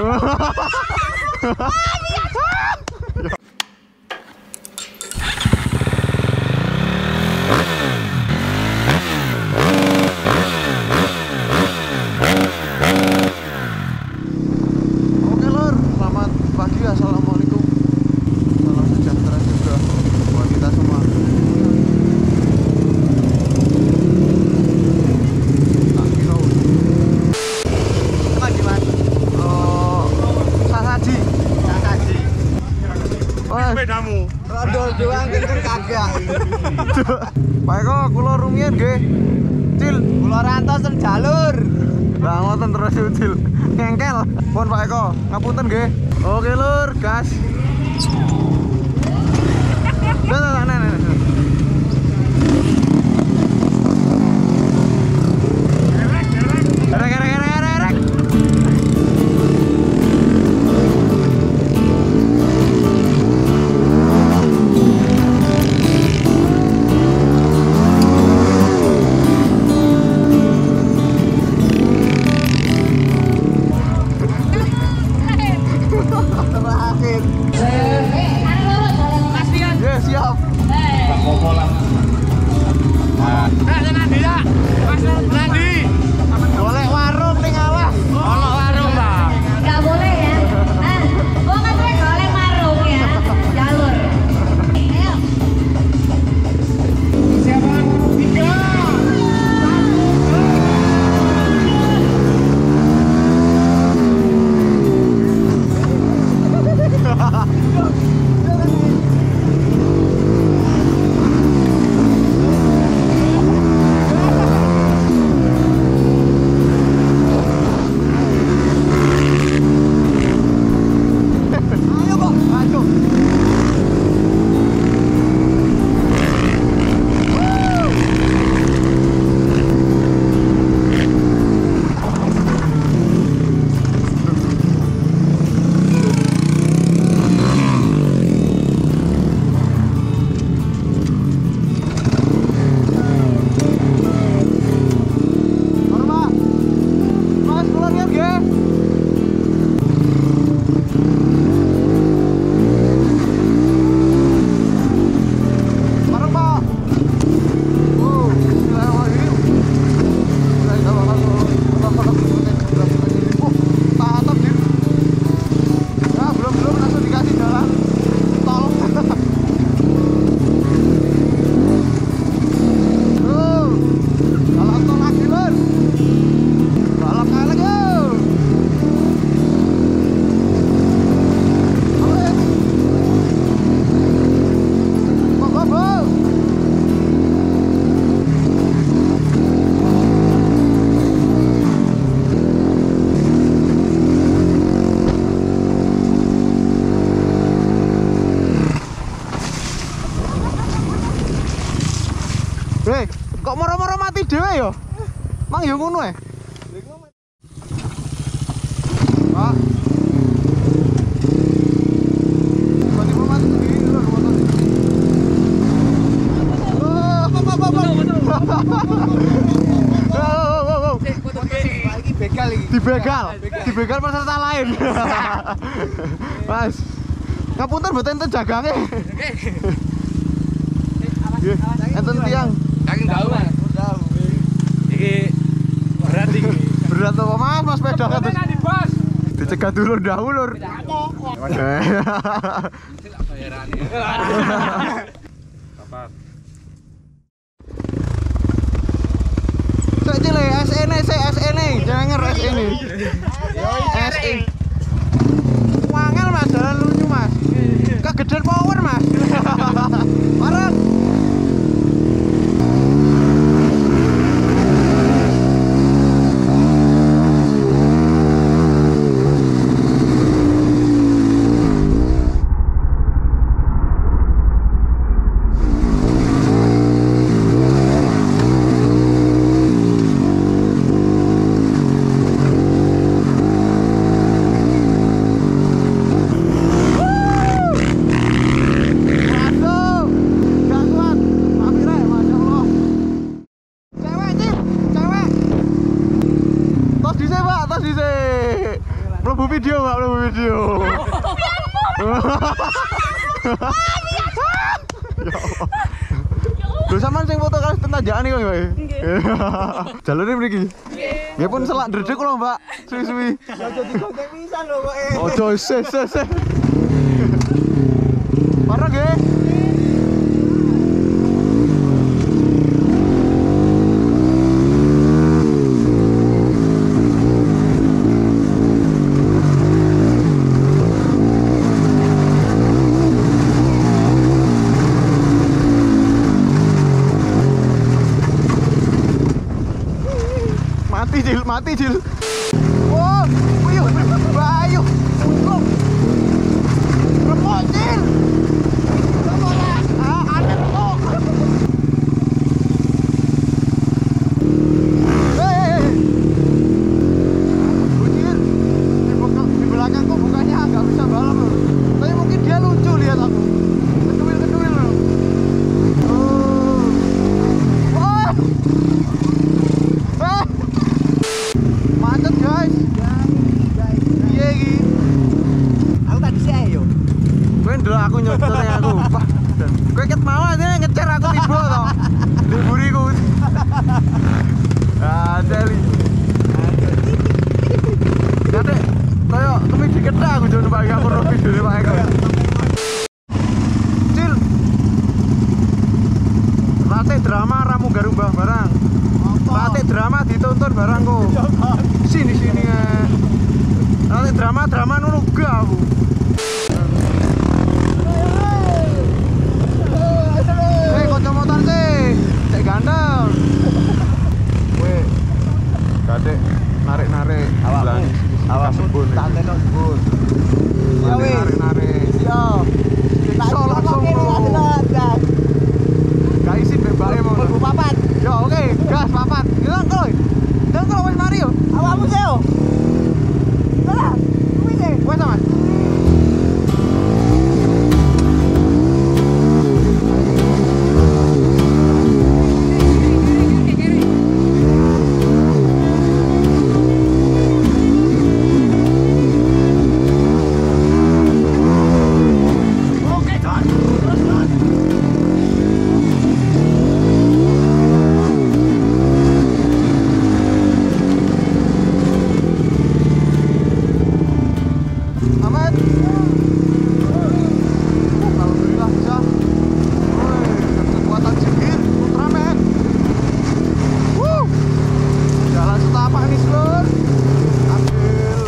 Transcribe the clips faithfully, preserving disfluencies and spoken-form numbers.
Oke lur, selamat pagi, assalamualaikum. Salam sejahtera juga buat kita semua. Tak kira. Apa gimana? Oh, sasaji. Sasaji. Wah, sepedamu. Rondo doang pinter kagak. Pak Eko, kula rumiyin nggih. Cil, kula rantosen jalur. Lah ngoten terus Cil. Ngengkel. Pun Pak Eko, ngapunten nggih. Oke lur, gas. Lah lah nah nah. Erek erek erek erek erek. Ya siap. Tak apa lah. Nah, nanti ya. Mas nanti. Boleh warung ning awas. Ono warung, Pak. Nggak boleh ya. Ah, gua kan boleh boleh marung ya. Jalur. Ayo. Siapa? Tiga. Ayo kok, maju. Norma. Mas pulang ya, nggih. Bareng Pak. Wow, bismillahirrahmanirrahim. Oh, tatap Dim. Ya, belum-belum langsung dikasih jalan tol. Oh, jalan tol lagi lur. Balap kayak lagi. Ayo. Go, go, go. Hei, kok moro-moro mati dhewe ya? Mang yo ngono e. Pak. Tiba-tiba mati begini lho motor. Oh, apa apa apa. Oh, oh, oh. Lagi begal iki. Dibegal. Dibegal peserta lain. Mas. Ngapunten mboten enten jagange. Nggih, enten tiang. Saking jauh, Mas. Iki berat iki. Berat apa Mas, Mas sepeda Tapi kados. nanti bos. Dicegat dulu ndak ulur. Bayarane. Papat. Cek cile S N C S N jangan S N S N wangel Mas, jalan lucu Mas. Kegedean power Mas. Bareng. Mlebu video, Mbak, mlebu video. Lho sampean sing foto kali tentajaan iki, Mbak. Jalure mriki. Nggih pun selak dredeg lho, Mbak. Suwi-suwi. Aja digontek pisan lho kok. Ojo se se se. Parah nggih. Mati Cil, mati Cil. Oh, ayo, ayo, untung. Remot Cil. Remot lah. Ah, ada remot. Hei, Cil, di belakang, di belakangku bukannya nggak bisa balap loh. Tapi mungkin dia lucu lihat aku. Keduil, keduil loh. Oh, oh. Ah. Macet guys. Iya iki. Aku tadi sih ayo. Kowe ndelok aku nyotor yang aku. Wah, kowe ket mau aja ngecer aku tiba to. Liburiku. Ah, Deli. Dadi, koyo kemi diketak aku jono Pak aku ro video Pak Eko. Cil. Rate drama ramu garubah barang. Rate drama ditonton barangku. Sini sini ya. Rate drama drama nulu gak aku. Hei kocok motor sih, cek ganteng. Weh, gadek narik narik. Awakmu, awakmu tak kena sebut. Ya weh. Narik narik. Yo. Iso langsung lo. Gak izin bebas mau. Mlebu papat. Yo oke, gas papat. Hilang koy. Hilang koy wis mari yo. Awakmu sih yo. Salah. Kuwi sih. Wes sama. Aman. Alhamdulillah bisa. Woi, kekuatan jengir Ultraman. Wuh. Jalan setapak nih, Lur. Ambil.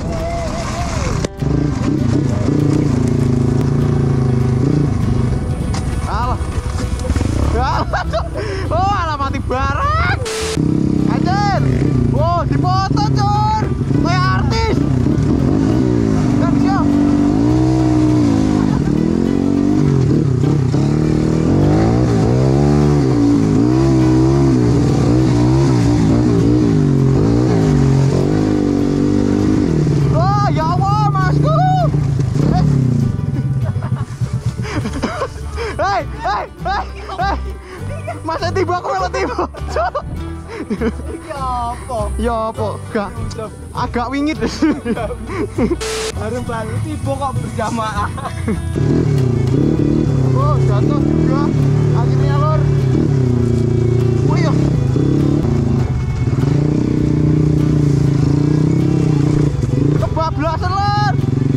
Alah. Alah. Oh, alah mati barang. Anjir. Oh, dipoto, Cur. Kayak artis. Dan siap. Oh, ya Allah, Masku. Hei, hei, hei, hei. Masa tiba aku malah tiba. Ya apa? Ya apa? Gak. Agak wingit. Bareng baru tiba kok berjamaah. Oh, jatuh juga. Akhirnya Lur. Oh iya. Kebablasan Lur.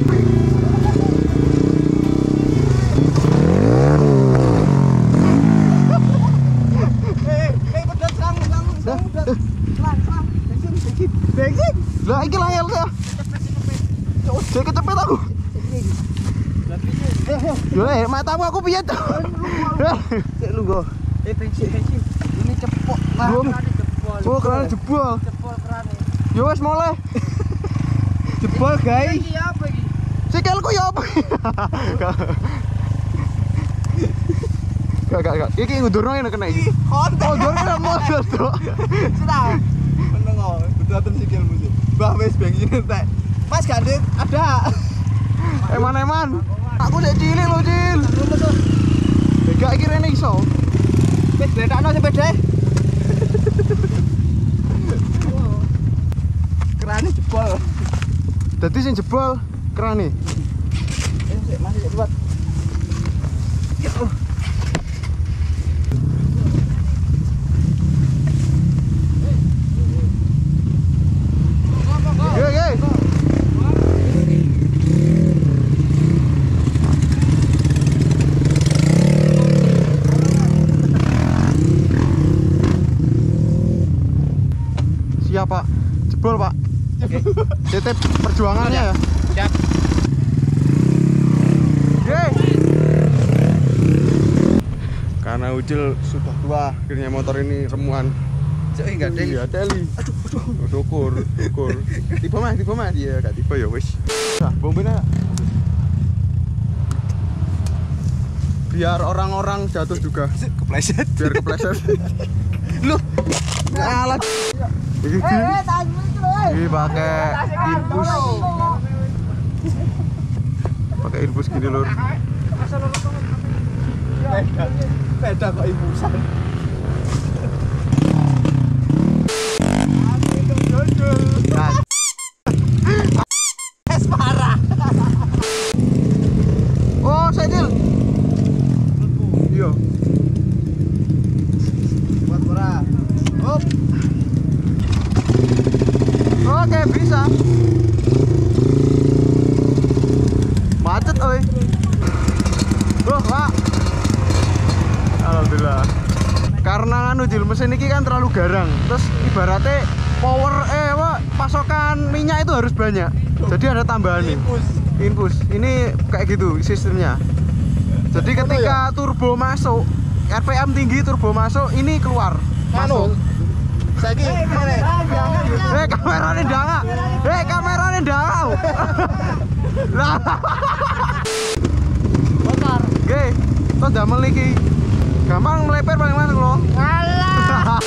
Eh, eh pedot sang sang sang pedot. Pelan, pelan. Bensin, bensin. Bensin. Lah iki layar saya. Saya kecepet aku. Yo, eh, matamu aku piye tuh? Cek lu go. Eh bensin, bensin. Ini cepok. Belum. Jebol. Oh, keran jebol. Jebol kerane. Yo wis mulai. Jebol, guys. Iki apa iki? Sikilku ya apa? Gak, gak, gak. Iki ngundurno ngene kena iki. Konten. Oh, ngundurno motor tuh. Sudah. Meneng kok, bedaten sikilmu sih. Mbah wis bensin entek. Mas Gandit ada. Eman-eman. Aku sik cilik lho, Cil. Rumus tuh. Gak iki rene iso. Wis gletakno sepeda. Kerane jebol. Dadi sing jebol kerane. Eh, masih kuat. Ye ye. Siap Pak, jebol Pak. Titip perjuangannya ya. Siap. Yeay. Karena Ucil sudah tua, akhirnya motor ini remuan. Cek enggak deh. Iya, teli. Aduh, aduh. Syukur, syukur. Tiba mah, tiba mah dia gak tiba ya wis. Nah, bombena. Biar orang-orang jatuh juga. Kepleset. Biar kepleset. Loh. Alat. Iki Ini pakai infus. Pakai infus gini lur. Beda kok impusan. Nah, Es parah. oh, Sedil. Iya. Buat ora. Hop. Oke, bisa. Macet oi. Loh, Pak. Alhamdulillah. Karena anu Jil, mesin ini kan terlalu garang. Terus ibaratnya power eh apa pasokan minyak itu harus banyak. Jadi ada tambahan nih. Infus. Infus. Ini kayak gitu sistemnya. Jadi ketika turbo masuk, R P M tinggi turbo masuk, ini keluar. Masuk. Saiki ngene. Eh kamerane ndangak. Eh kamerane ndangak. Lah. Motor. Nggih, to damel iki. Gampang meleper paling mana kula. Alah.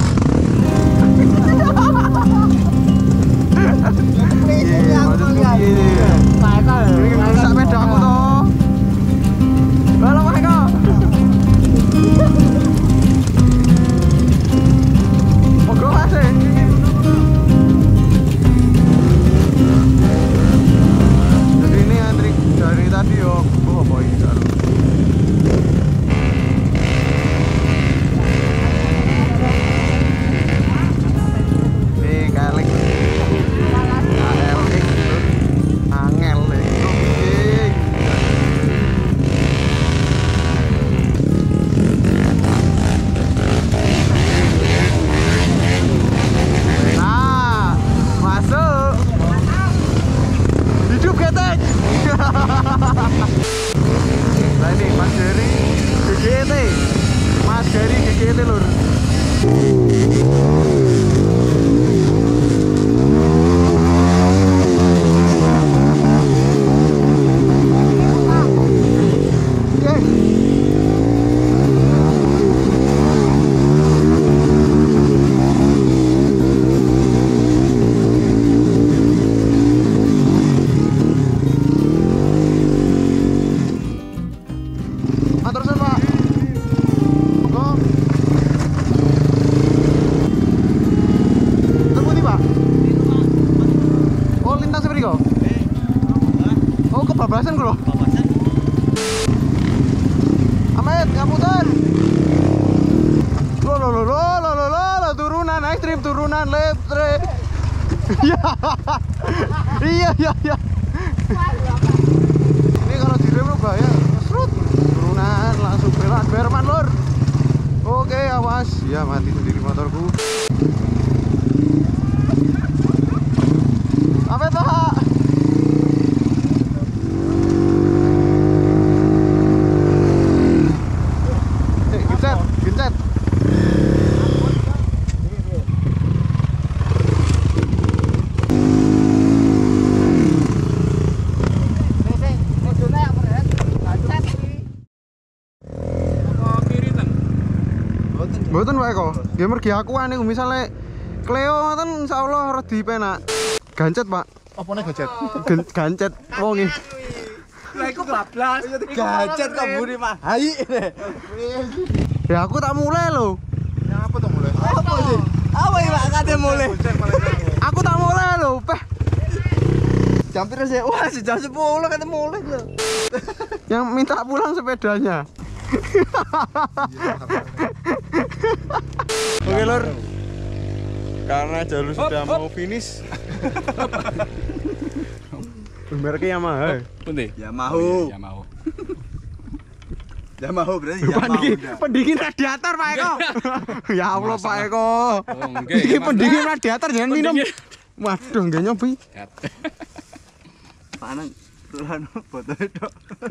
Iya, maksud piye? Iki rusak pedaku to. Halo Pak Eko. Moga Mas. Jadi ini antri dari tadi yo, oh apa iki karo. Nih kalik. A L X gitu. Angel itu piye. Nah, masuk. Hidup ketek. Nah ini Mas Gary G G T. Mas Gary G G T lur. Matur suwun Pak. Monggo. Tunggu nih Pak. Oh lintas mriko. Oh kebablasan kula. Amet ngapunten. Lo lo lo lo lo lo lo lo turunan ekstrim turunan left straight. Iya. Iya iya iya. Ini kalau direm lo bahaya. Serut. Turunan langsung belok Berman lur. Oke awas. Ya mati sendiri motorku. Apa itu Pak? Eh, gencet, gencet. Mboten Pak Eko. Nggih mergi aku ane misale Cleo ngoten insyaallah redi penak. Gancet Pak. Opone gojek. Gen- gancet wong iki. Lah iku bablas. Gajet kok mburi Pak. Hai. Ya aku tak mulai lho. Apa tuh mulai? Apa sih? Apa iki Pak kate mulai? Aku tak mulai lho, peh. Jam piro sih? Wah, jam sepuluh kan mulai lho. Yang minta pulang sepedanya. Oke lur, karena jalur sudah mau finish. Mereknya Yamaha. Pundi? Yamaha. Ya mau. Yamaha berarti Pendingin, Yamaha. pendingin radiator Pak Eko. Ya Allah Pak Eko. Oh, nggih. Iki pendingin radiator jangan minum. Pendingin. Waduh, nggak nyobi. Panen tulan botol itu.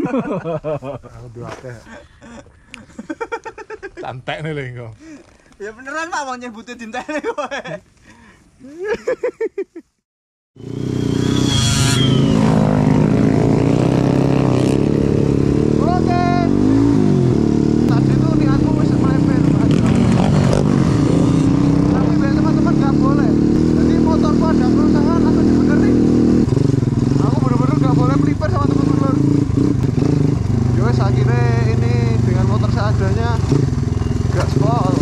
Santai nih lho engko. Ya beneran Pak mau nyebutin dintene kowe. Oke. Tadi tuh niatku wis melepen. Tapi biar teman-teman nggak boleh. Jadi motorku ada kerusakan atau dibenerin. Aku bener-bener nggak boleh melipir sama teman-teman. Yowes akhirnya ini dengan motor seadanya gaspol.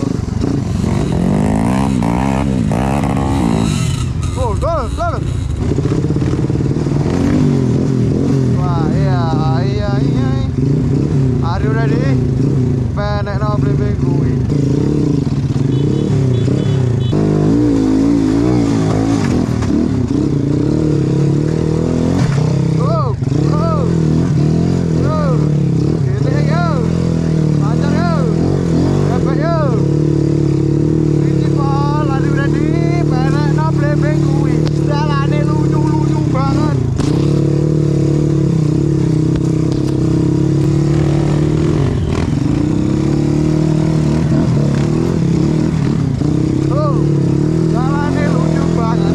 Oh, gol, gol. Wah, iya, iya, iya. Are you ready? Penek no blimbing kuwi. Go, go, go. Gitu ya, yo. Lancar yo. Hebat yo. Principal, are you ready? Penek no blimbing kuwi. Dalane lucu-lucu banget. Oh, jalannya lucu banget.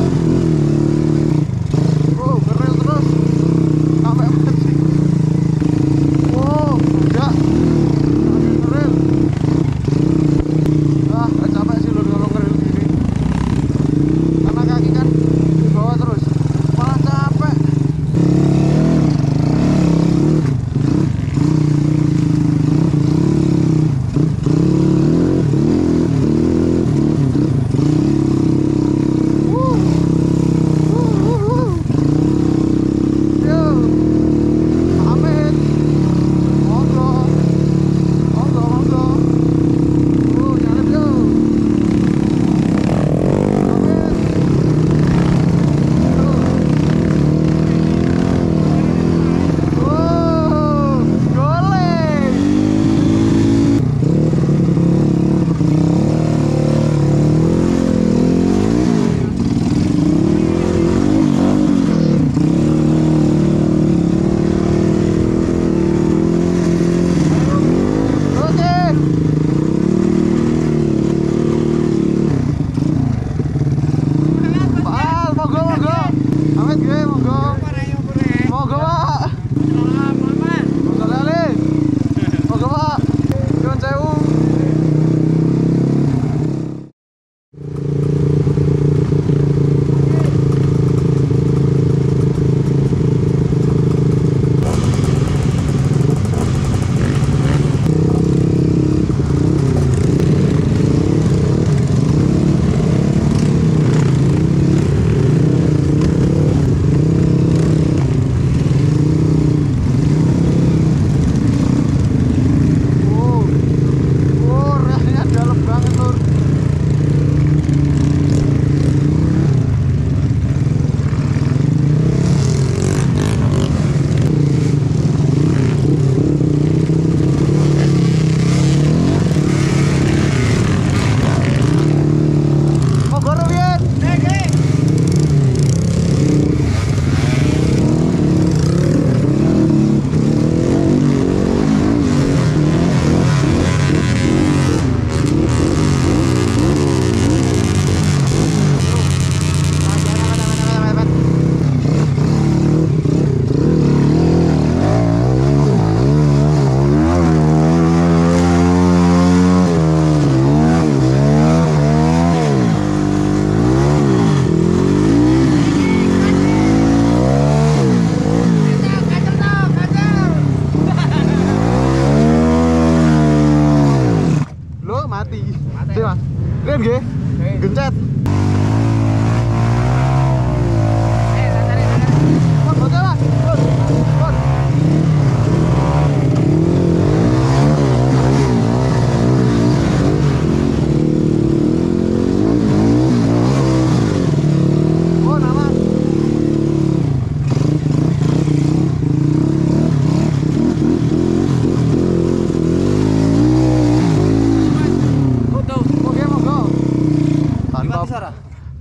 Oh, keren terus. Sampai mati. Oh, enggak. Makin keren. Ah, gak capek sih lur kalau keren gini. Karena kaki kan di bawah terus. Malah capek.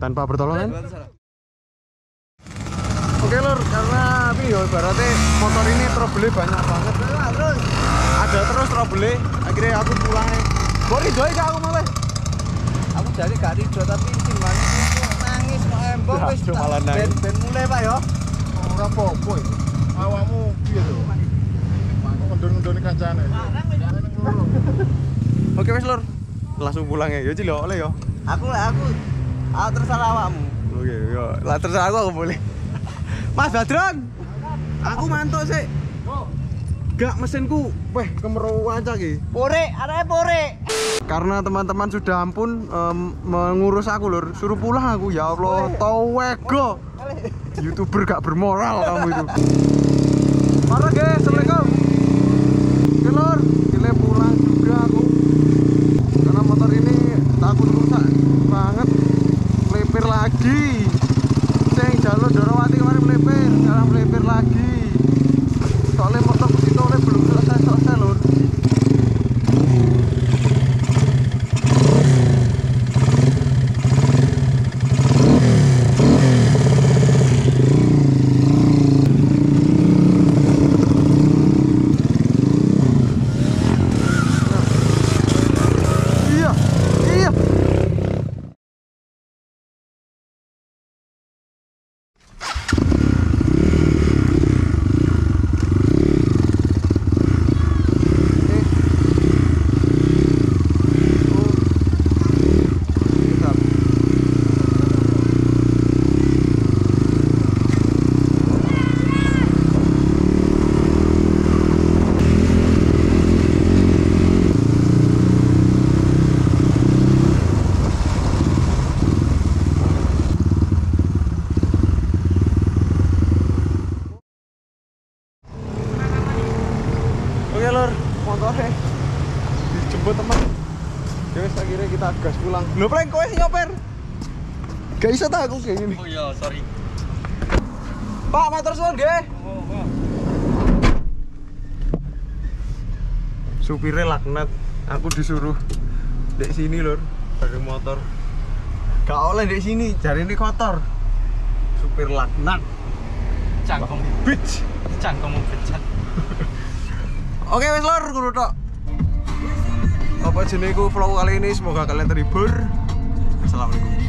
tanpa pertolongan. Oke lur, karena tapi ya ibaratnya motor ini trouble banyak banget. Nah, terus ada terus trouble, akhirnya aku pulang. Kok rido aja aku malah. Aku jadi gak rido tapi sing manis nangis kok embong Ya, wis aduh, malah nangis. ben ben mulai Pak ya. Ora apa-apa iki. Awakmu piye to? Ngendon-ngendoni kancane. Oke wes lur, langsung pulang ya. Ya Cil, oleh ya. Aku aku aku terserah awakmu. Oke, yo. Lah terserah aku aku boleh. Mas Badron. Aku mantuk sih. Gak mesinku, weh kemeruan aja ki. Pore, areke pore. Karena teman-teman sudah ampun em, mengurus aku lur, suruh pulang aku ya Allah, towego. YouTuber gak bermoral kamu itu. Parah guys, assalamualaikum. Oke lur, gile pulang juga aku. Karena motor ini takut rusak banget, melipir lagi. Sing jalur Dorowati kemarin melipir, sekarang melipir lagi. Soalnya motor itu oleh belum selesai-selesai lur. Iya, iya. Oke lur, motornya dijemput teman. Ya wis akhirnya kita gas pulang. Lho pleng kowe sing nyoper. Gak iso ta aku kayak gini. Oh iya, sorry. Pak, matur suwun nggih. Supirnya laknat, aku disuruh dek sini lur, dari motor. Gak oleh dek sini, jari ini kotor. Supir laknat. Cangkem Bitch. cangkem becat. Oke wes lor, kudu tok. Apa jenenge ku vlog kali ini, semoga kalian terhibur. Assalamualaikum.